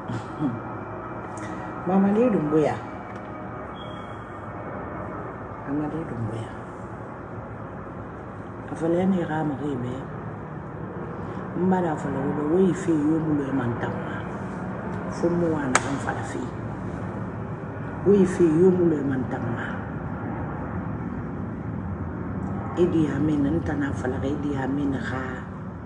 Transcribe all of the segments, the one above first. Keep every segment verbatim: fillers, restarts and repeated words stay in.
Mamadi Doumbouya. Mamadi Doumbouya. Afalé ni rama ribe. Mbada afalé wo wo ife yo mulo mantama. Fumu wana kan fala fi. Wo ife yo mulo mantama. Idi Amin ntana fala Idi Amin kha.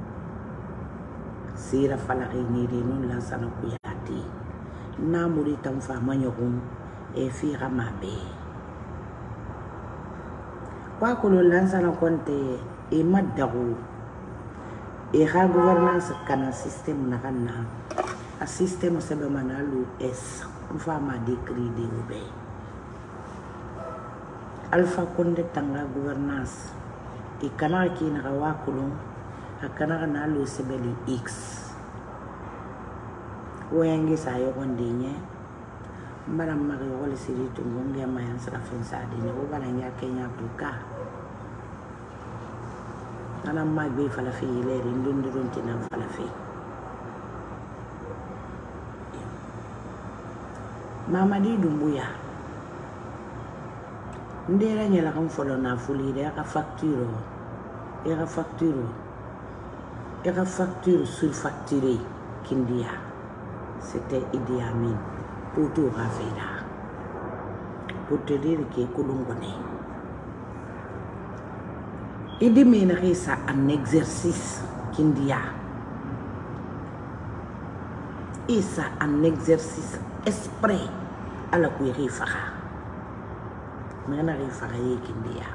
Sira fala ni renu la sana kuyati. Na muri tam fama nyogum e fi ramabe. Kwa kolo lanza na konte e madaru e ha gouvernance kana système na kana a système sebe manalu es fama décrit de obe alpha konde tanga gouvernance e kana ki na wa kolo akana na lu sebeli x wengi sayo kondinye mbara magi wole siri tungongi ya mayan sara fensa dine ubara nya Kenya buka nana magbe fala fi ileri ndundurun tina fala fi Mamadi Doumbouya ndera nyala kam folo na fuli de ka facture e ka facture e ka facture surfacturée kindia c'était Idi Amin pour tout rafera pour te dire que Kolongone Idi Ménari ça un exercice kindia et ça un exercice esprit à la kuiri fara Ménari fara ye kindia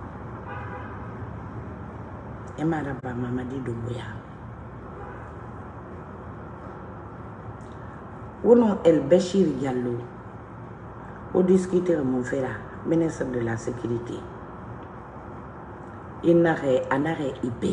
et maraba Mamadi Doumbouya Ounon El Béchir Diallo, au discuter mon frère, ministre de la Sécurité, il n'a rien, il n'a rien ibé.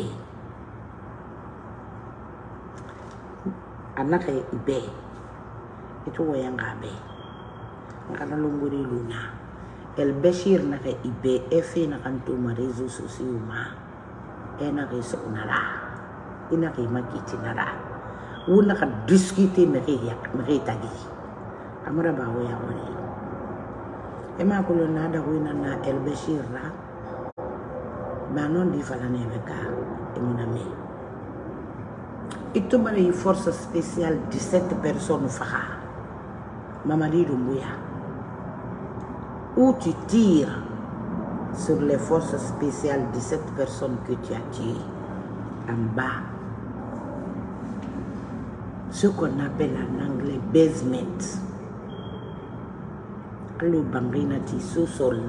Il n'a rien ibé. Et tout est en gabé. On a l'ongori luna. El Béchir n'a rien ibé. Et fait n'a rien tout ma réseaux sociaux ma. Et n'a rien sonala. Il n'a rien makiti nala. On a discuté mais rien mais tadi amara ba wo ya woni e ma ko na da ko na El Béchir la ba non di fala ne beka e mon ami ito bari force spéciale dix-sept personnes faha Mamadi Doumbouya où tu tires sur les forces spéciales dix-sept personnes que tu as tuées en bas ce qu'on appelle en anglais basement. Le banginati sous-sol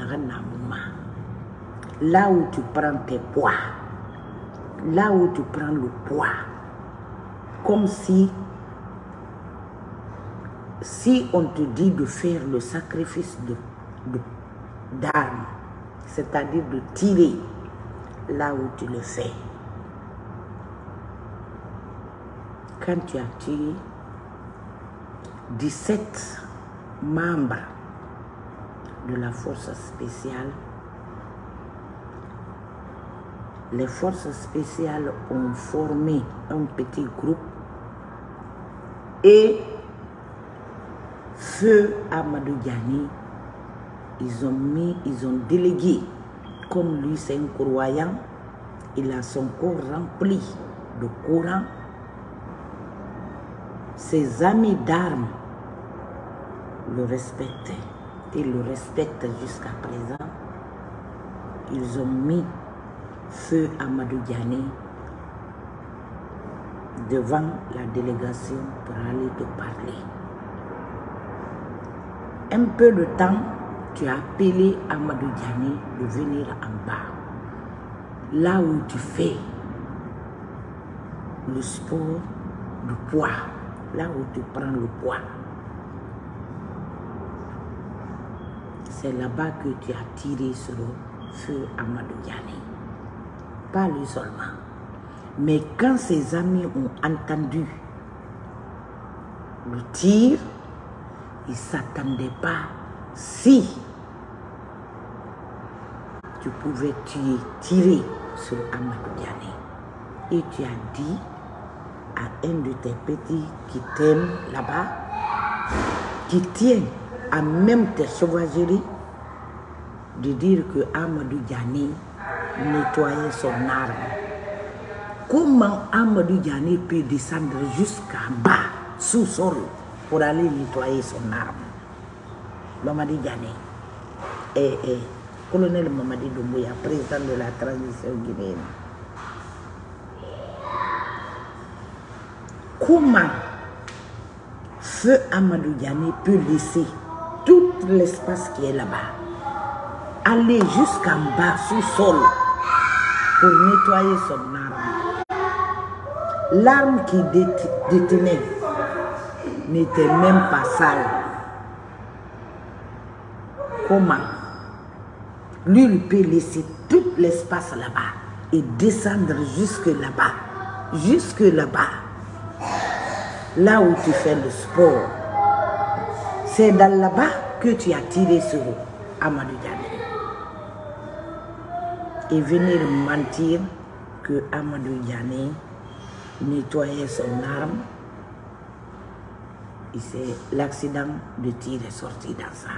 là où tu prends tes poids, là où tu prends le poids, comme si si on te dit de faire le sacrifice de, de, d'armes, c'est-à-dire de tirer là où tu le fais. Quand tu as tué dix-sept membres de la force spéciale, les forces spéciales ont formé un petit groupe et Feu Amadou Diani, ils ont mis, ils ont délégué, comme lui c'est un croyant, il a son corps rempli de Coran. Ses amis d'armes le respectaient. Ils le respectent jusqu'à présent. Ils ont mis Feu Amadou Diani devant la délégation pour aller te parler. Un peu de temps, tu as appelé Amadou Diani de venir en bas. Là où tu fais le sport du poids. Là où tu prends le poids, c'est là-bas que tu as tiré sur le Feu Amadou Diani. Pas lui seulement. Mais quand ses amis ont entendu le tir, ils ne s'attendaient pas si tu pouvais tuer, tirer sur Amadou Diani. Et tu as dit à un de tes petits qui t'aime là-bas, qui tient à même tes sauvageries de dire que Amadou Diané nettoyait son arme. Comment Amadou Diané peut descendre jusqu'en bas, sous-sol, pour aller nettoyer son arme? Mamadi Diané, et, et colonel Mamadi Doumbouya, président de la transition guinéenne. Comment Feu Amadou Diané peut laisser tout l'espace qui est là-bas aller jusqu'en bas, sous-sol, pour nettoyer son arme? L'arme qui détenait n'était même pas sale. Comment lui, il peut laisser tout l'espace là-bas et descendre jusque là-bas, jusque là-bas, là où tu fais le sport? C'est dans là-bas que tu as tiré sur Amadou Diané. Et venir mentir que Amadou Diané nettoyait son arme, et c'est l'accident de tir est sorti dans ça.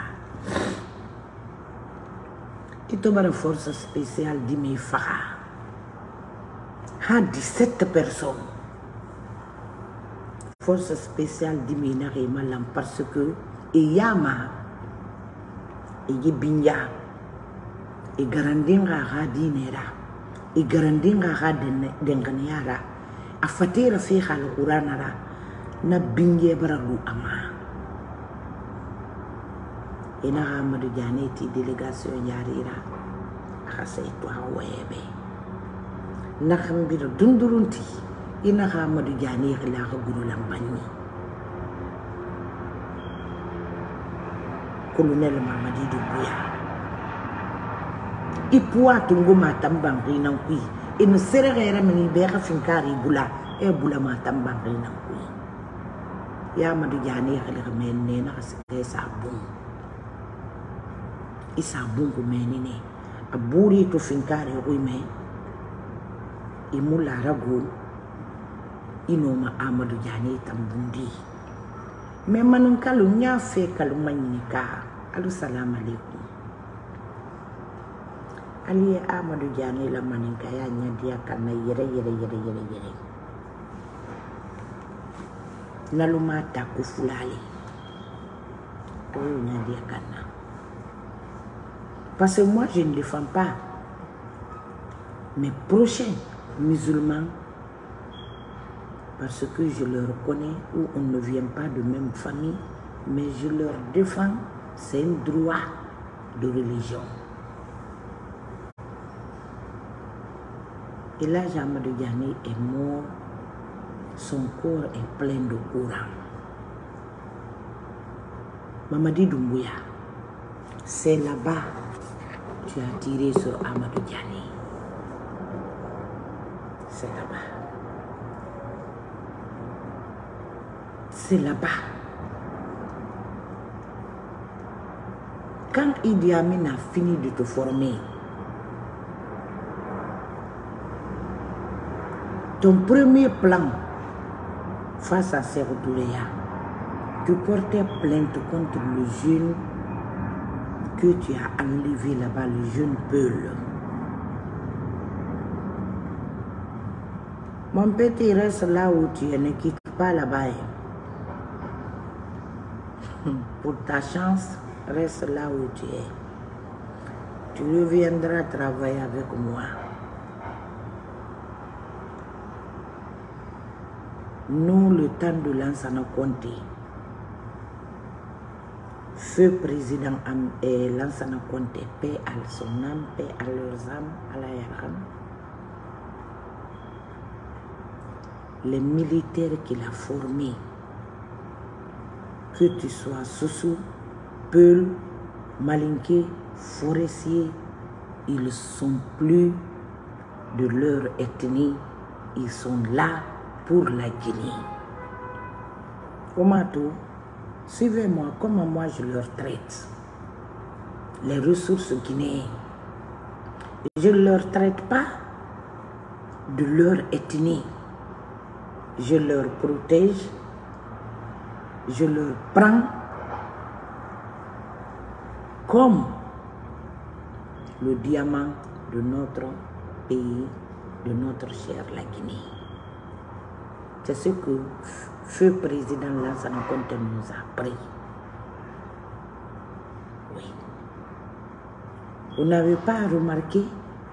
Et tu as une force spéciale d'Imi Faha. Il dix-sept personnes. Force spéciale d'Imi Malam parce que et Yama et Binya et Garandinga Radinera et Garandinga Radenganyara a fatira fiha al-Quranara na Binye Baralu Ama. Et na Amadou Diané ti délégation yarira akase to hawebe na khambira dundurunti ina Amadou Diané la gulu lambani colonel Mamadi Doumbouya ipua tungo matambang rinan kui ina serera mini beka finkari bula e bula matambang rinan kui ya Amadou Diané khale men na khase sabun isa bungu menine aburi to finkare uime imula rago inoma Amadou Diané tambundi me manun kalu nya fe kalu manika alu salam alaikum ali Amadou Diané la maninka ya nya dia kana yere yere yere yere yere naluma ta kufulali to nya dia kana. Parce que moi, je ne défends pas mes prochains musulmans parce que je leur connais ou on ne vient pas de même famille, mais je leur défends, c'est un droit de religion. Et là, Amadou Diané est mort, son corps est plein de courant. Mamadi Doumbouya, c'est là-bas tu as tiré sur Amadou Diané. C'est là-bas. C'est là-bas. Quand Idi Amin a fini de te former, ton premier plan face à Sékou Touré, tu portais plainte contre le jeune que tu as enlevé là-bas, le jeune Peul. Mon petit, reste là où tu es, ne quitte pas là-bas. Pour ta chance, reste là où tu es. Tu reviendras travailler avec moi. Nous, le temps de Lansana Conté, Feu président et Lansana Conté, paix à son âme, paix à leurs âmes, à la Yaram. Les militaires qu'il a formés, que tu sois Soussou, Peul, Malinké, Forestier, ils sont plus de leur ethnie, ils sont là pour la Guinée. Comment tout? Suivez-moi comment moi je leur traite les ressources guinéennes. Je ne leur traite pas de leur ethnie. Je leur protège je leur prends comme le diamant de notre pays, de notre chère la Guinée. C'est ce que feu président Lansana Conté nous a pris. Oui. Vous n'avez pas remarqué,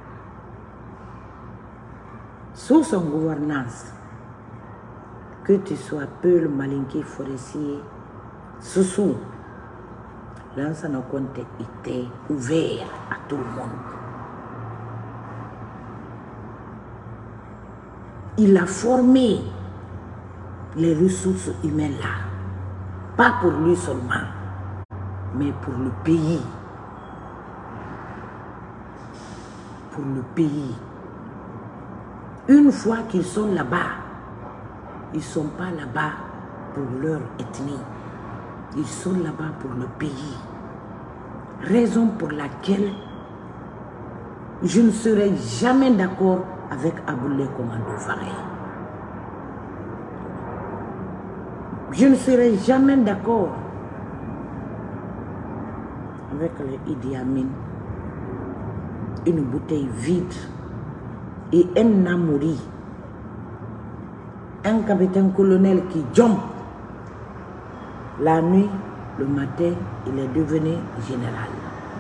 sous son gouvernance, que tu sois Peul, Malinké, Forestier, Soussou, Lansana Conté était ouvert à tout le monde. Il a formé les ressources humaines là, pas pour lui seulement, mais pour le pays. Pour le pays. Une fois qu'ils sont là-bas, ils ne sont pas là-bas pour leur ethnie. Ils sont là-bas pour le pays. Raison pour laquelle je ne serai jamais d'accord avec Aboulé Commando Faré. Je ne serai jamais d'accord avec le Idi Amin. Une bouteille vide et un amouri. Un capitaine-colonel qui jump. La nuit, le matin, il est devenu général.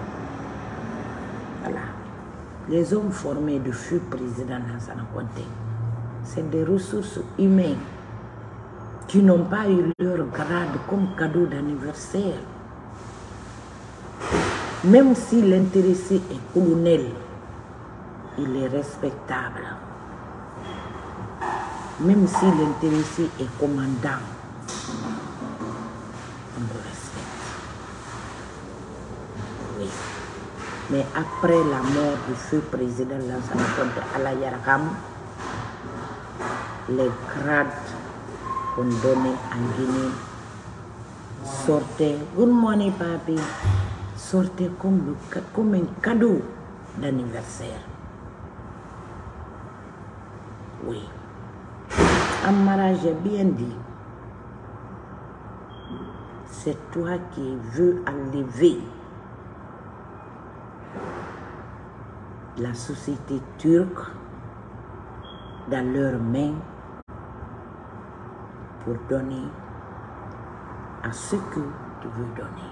Voilà. Les hommes formés de feu président Lansana Conté, c'est des ressources humaines qui n'ont pas eu leur grade comme cadeau d'anniversaire. Même si l'intéressé est colonel, il est respectable. Même si l'intéressé est commandant, on le respecte. Oui. Mais après la mort du feu président Lansana Conté à la Yarakam, les grades qu'on donnait en Guinée sortaient, good morning papi, sortaient comme, le, comme un cadeau d'anniversaire. Oui. Amara, j'ai bien dit, c'est toi qui veux enlever la société turque dans leurs mains pour donner à ce que tu veux donner.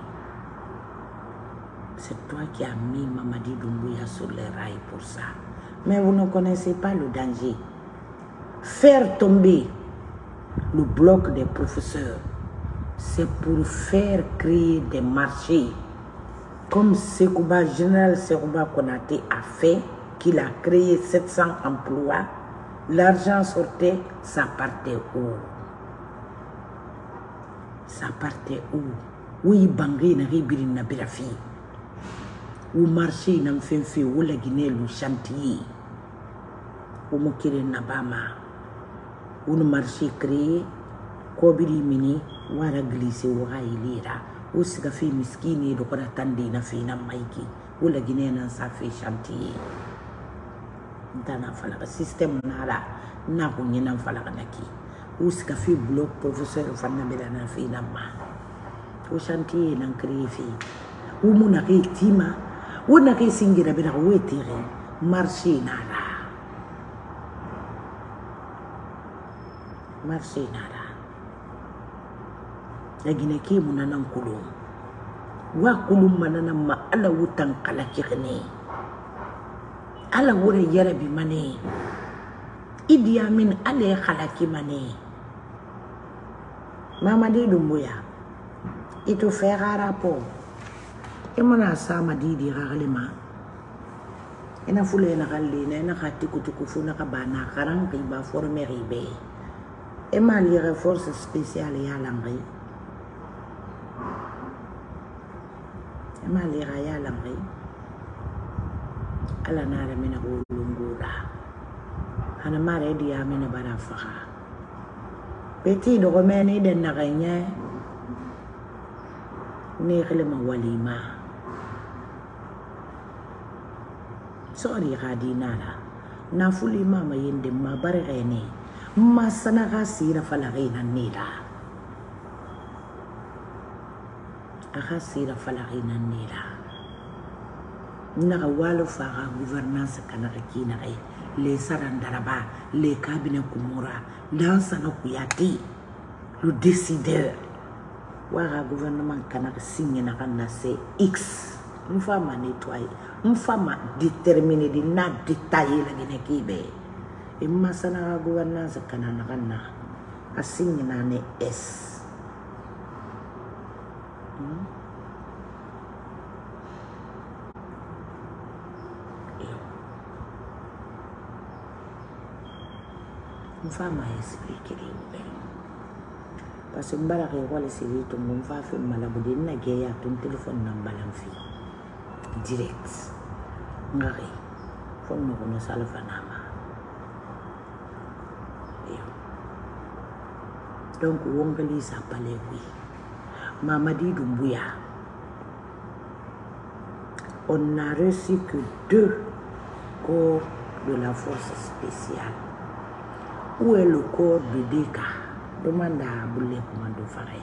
C'est toi qui as mis Mamadi Doumbouya sur les rails pour ça. Mais vous ne connaissez pas le danger. Faire tomber le bloc des professeurs, c'est pour faire créer des marchés. Comme Sekouba, général Sekouba Konaté a fait, qu'il a créé sept cents emplois, l'argent sortait, ça partait où? Ça partait où? Oui, Bangé n'a ribiri na birafi. Ou marché n'a fait fait ou la Guinée le chantier. Ou mokire nabama. Ou le marché créé, Kobiri mini, wara glissé ou raïlira. Ou sigafi miskini do kora tandi na fi na maiki. Ou la Guinée n'a sa fait chantier. Dana falaga système nala na ko nyina falaga naki. Ou sigafi bloc professeur fanna bela na fi na ma. Ou chantier n'a créé fi. Ou mona ke tima, ou na ke singira bela ou etere marché nala. Marché nala. La Guinée qui mon anan kulum. Wa kulum manana ma ala wutan kala kirene. Ala wure yere bi mane. Idi Amin ale khalaki mane. Mamadi Doumbouya. Il te fait un rapport. Et mon asa m'a dit di ragalema. Ena foule na galle na na khati kutuku funa ka bana karan ki ba former ribe. Et ma lire force spéciale ya l'angri. Et ma lire ya l'angri. Ala na ra mina go lungura. Hana mare di Amina bara faga. Petit de remene de na gagné. Ni khilema walima. Sorry radina la. Na fulima ma yende ma bare rene. Ma sanaga sira falagina nila. aka sira falakina nila naka walo faga gouvernance kana kina kai le sarandaraba le cabinet kumura dansa na kuyati le décideur wara gouvernement kana signe na kana c'est x une femme nettoyer une femme déterminée de na détailler la gene kibe e masana gouvernance kana na kana a signe na ne s hmm? une femme a expliqué les parce que mbara ke wala siri to mon fa fe malabudi na geya ton téléphone na balam fi direct ngari fon mo no salfa nama donc wongali sa palé oui Mamadi Doumbouya on a reçu que deux corps de la force spéciale. Où est le corps de Deka? Demande à Boulé Commando Faray.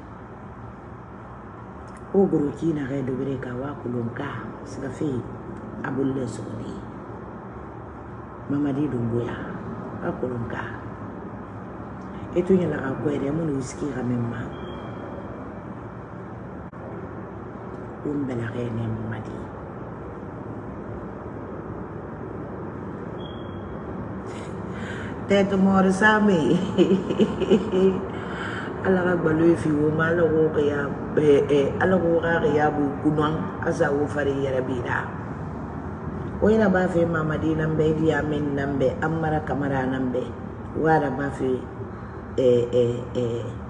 Au gros qui n'a rien de Breka Wakulonka, c'est la fille à Boulé Soni. Mamadi Doumbouya, Wakulonka. Et tu n'y a la raquette, mon whisky ramène. Une belle reine, Mamadi. Tête mort sami ala ga balu fi wo mala wo ya e ala go ga ya bu kunan asa wo fari yara bida wayna ba fe Mamadi nambe di amin nambe amara kamara nambe wala ba fe e e e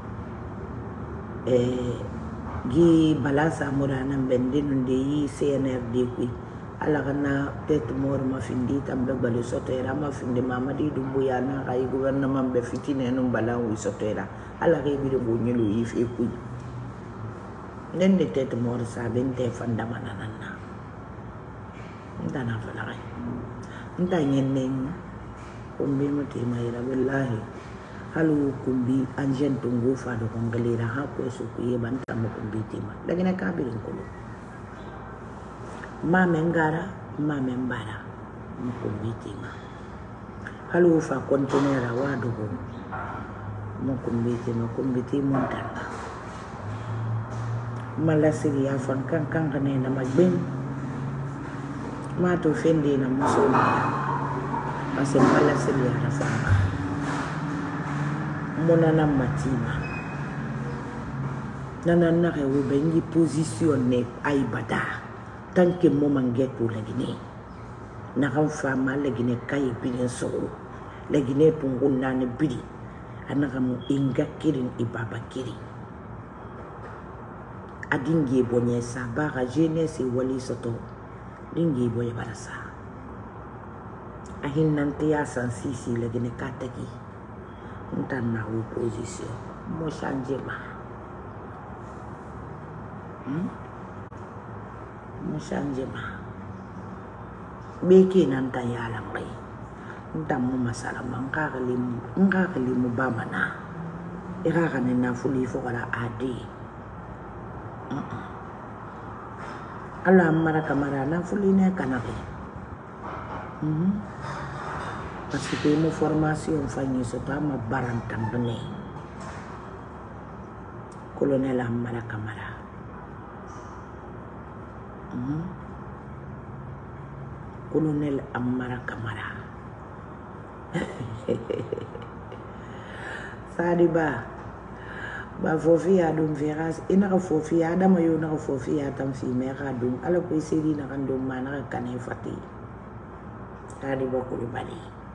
e gi balasa mura nambe ndinunde yi C N R D kui ala kana tête mort ma findi tambe balu sotera ma findi Mamadi Doumbouya na kay gouvernement be fitine no bala wi sotera ala kay bi de bo nyelu yi fe ku nen de tête mort sa bente fanda manana ndana fala kay nda nyenen kumbi muti mayra wallahi halu kumbi anjen tungu fa do kongalira ha ko su ku yebanta mo kumbi tima dagina kabirin ko Mame ngara, mame mbara, mukumbiti ma. Halu ufa kontenera wadugo, mukumbiti mukumbiti montana. Malasiri ya fankan kankane na magbin. Mato fendi na musoma. Pase malasiri ya rafanga. Mona na matima. Nanana ke ubengi positione aibada. Tant que moment guetto la Guinée n'a pas femme la Guinée caille bien solo la Guinée pour on a ne bidi anakamu inga kirin ibaba kiri adingi bonye sa bara jeunesse wali soto dingi boye barasa ahin nanti ya sansisi la Guinée kataki ntana opposition mo changement hmm? Changement beki nan ta yalam kai ntamu masala manka kalimu nka kalimu bamana ira kana na fuli fo kala adi ala mara kamara na fuli ne kana ke mhm parce que mo formation fanyi so ta ma barantam bene colonel amara kamara Mm-hmm. Colonel Amara Kamara Sadiba ba fofi adum veras ina fofi adama yo na fofi atam fi mera dum ala ko sedi na kan dum mana kan fati Sadiba ko bali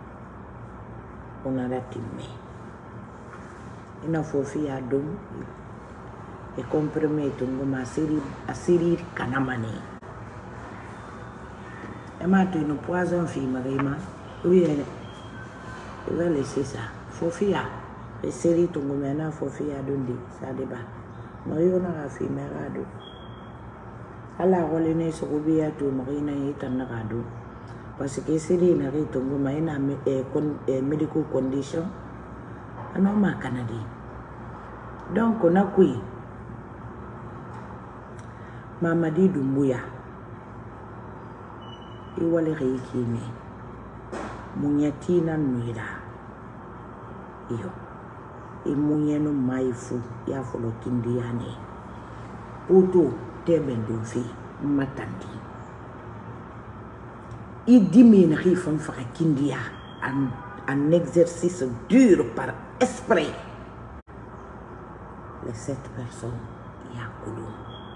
ona ratimme ina fofi adum e comprometto ngoma siri asiri kanamani e ma tu no poison fi marima oui elle va laisser ça fofia e siri to ngoma na fofia dondi ça débat mario na fi merado ala wole ne so biya to marina yitan na rado parce que siri na rito ngoma ina e con medical condition ana ma kanadi donc on a qui Mamadi Doumbouya iwale reikini munyatina nuira iyo imunyeno maifu ya folo kindiane putu tebendufi matandi idimi na rifan fa kindia un, un exercice dur par esprit les sept personnes yakulu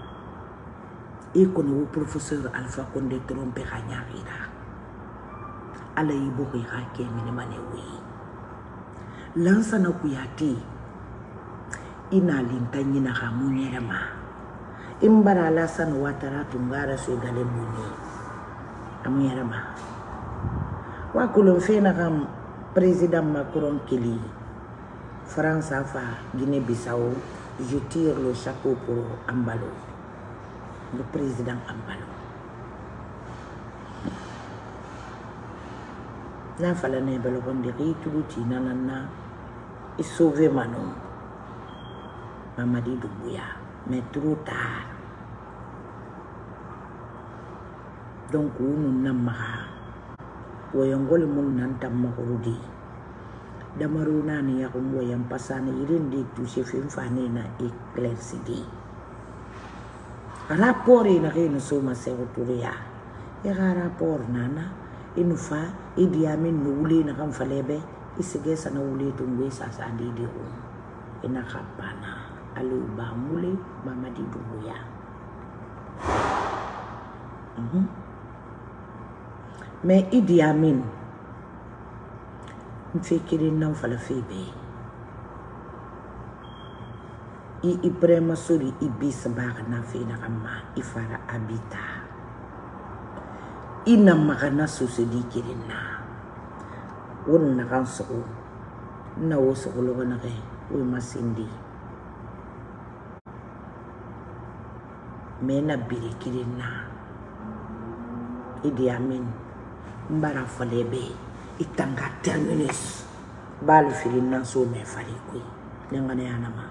ikono professeur Alpha Condé trompe khanyarira ala iboki hake mini manewi lansa na kuyati ina lintanyi na hamunyerema imbara lasan watara tungara sugale muni amunyerema wakulon fena kam président Macron kili France fa Guinée Bissau je tire le chapeau pour Ambalo le président Ambalo na fala ne belo konde ri tuluti nanana et sauver Manon Mamadi Doumbouya mais trop tard donc unu namaha woyongol mun nantam makurudi damaruna ni ya kumbo yang pasane irindi touché film fane na éclairci rapport ina rena soma se retourya ya rapport nana inufa Idi Amin nuli na kam falebe isige sana uli tungwe sasa didi hu ina kapana alu ba mule Mamadi Doumbouya mhm mais Idi Amin mfikiri na falafebe i Ibrahima Sori ibis baga na fina kama ifara abita ina magana susedi kirina won na kanso na woso ko na kay we masindi mena biri kirina Idi Amin mbara falebe itanga terminus balu filina so me fali kui ngane anama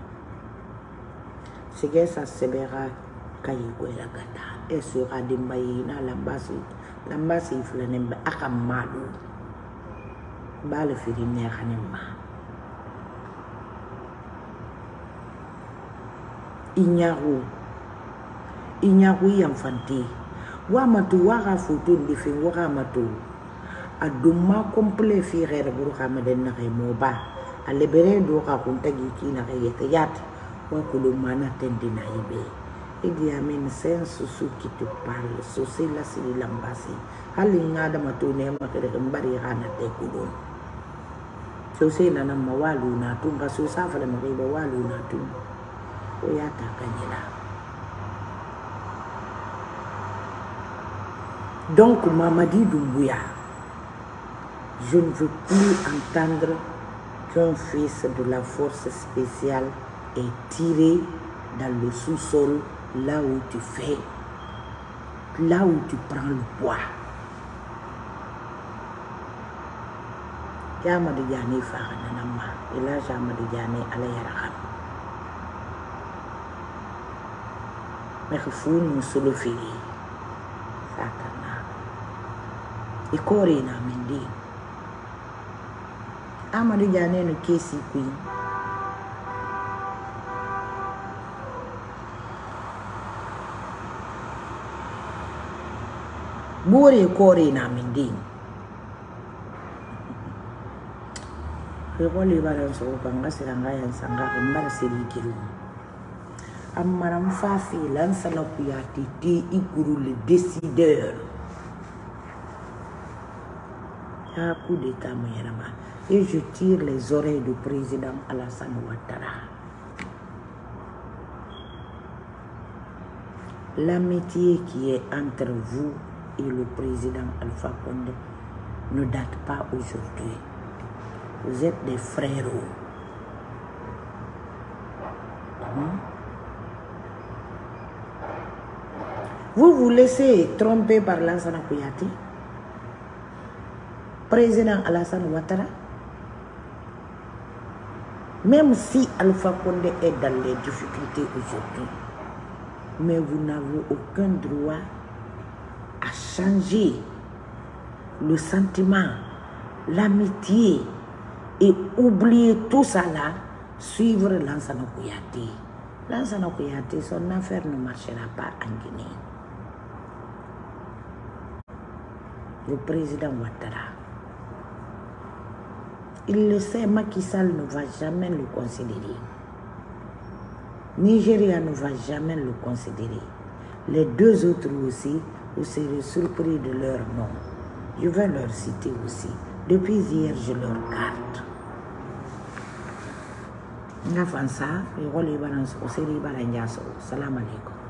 sigesa sebera kayi ko la gata e sura de mayina lambasi lambasi fulane ba akamalu balu filina khanema inyaru inyaru yamfanti wa matu wa foto de fe wa matu aduma complet fi rere buru khamaden na kay moba alebere do ka kunta giki na kay yat wa kulumana tendina ibe Idi Amin sensu suki tu parle so c'est la sili lambasi halinga da matune makere mbari kana te kulun so c'est na mawalu na tunga so safa le mariba walu na tu o yata kanyela donc Mamadi Doumbouya je ne veux plus entendre qu'un fils de la force spéciale est tiré dans le sous-sol, là où tu fais, là où tu prends le poids. Jamadi Diané Farana Nama, et là Jamadi Diané Alayaraham. Mais il faut nous se le faire. Satana. Et Corina Mindi. Amadi Diané no kesi queen. Bore kore na mindi. Rebo le baran so banga seranga yan sanga kumbar seri kiru. Amara mfafi lansa na kuyati ti ikuru le décideur. Ya coup d'état moyerama. Et je tire les oreilles du président Alassane Ouattara. L'amitié qui est entre vous et le président Alpha Condé ne date pas aujourd'hui. Vous êtes des frérots. Hmm? Vous vous laissez tromper par Lansana Kouyaté, président Alassane Ouattara. Même si Alpha Condé est dans les difficultés aujourd'hui, mais vous n'avez aucun droit à changer le sentiment, l'amitié et oublier tout ça là, suivre Lansana Kouyaté. Lansana Kouyaté, son affaire ne marchera pas en Guinée. Le président Ouattara, il le sait, Macky Sall ne va jamais le considérer. Nigeria ne va jamais le considérer. Les deux autres aussi, vous serez surpris de leur nom. Je vais leur citer aussi. Depuis hier, je leur garde. Nga fansa, je vais les balancer au série balanjaso. Salam alaikum.